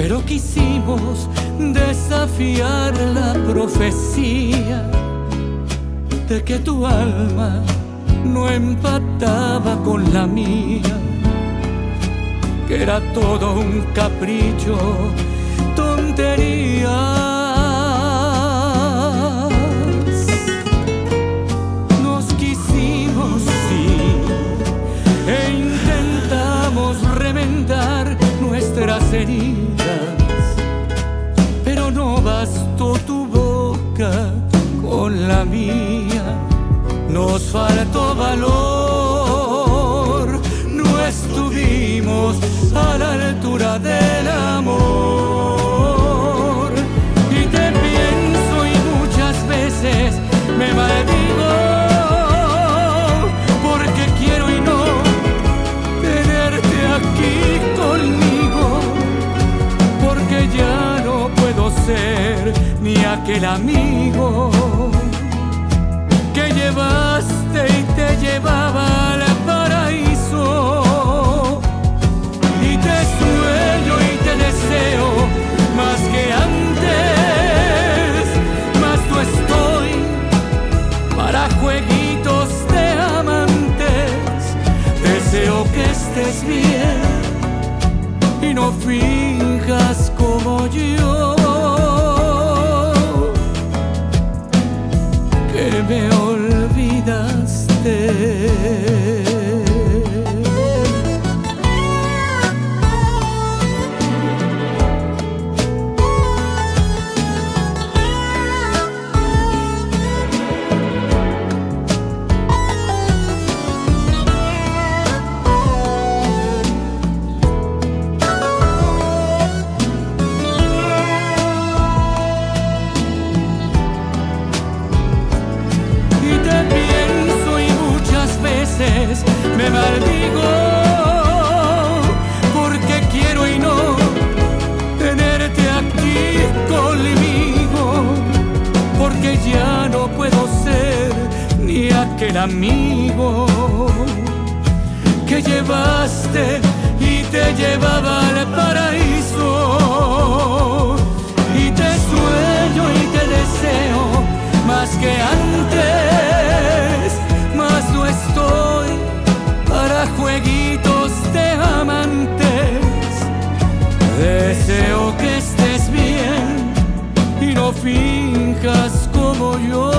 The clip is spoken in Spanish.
pero quisimos desafiar la profecía de que tu alma no empataba con la mía, que era todo un capricho, tonterías. Nos quisimos, sí, e intentamos remendar nuestras heridas, pero no bastó tu boca con la mía. Nos faltó valor, no estuvimos a la altura del amor. Y te pienso y muchas veces me maldigo, porque quiero y no tenerte aquí conmigo, porque ya no puedo ser ni aquel amigo que llevaste y te llevaba al paraíso. Y te sueño y te deseo más que antes, más no estoy para jueguitos de amantes. Deseo que estés bien y no finjas como yo, que me olvidaste. Me maldigo, porque quiero y no tenerte aquí conmigo, porque ya no puedo ser ni aquel amigo que llevaste y te llevaba al paraíso. Y te sueño y te deseo más que antes, más no estoy para jueguitos de amantes. Deseo que estés bien y no finjas como yo,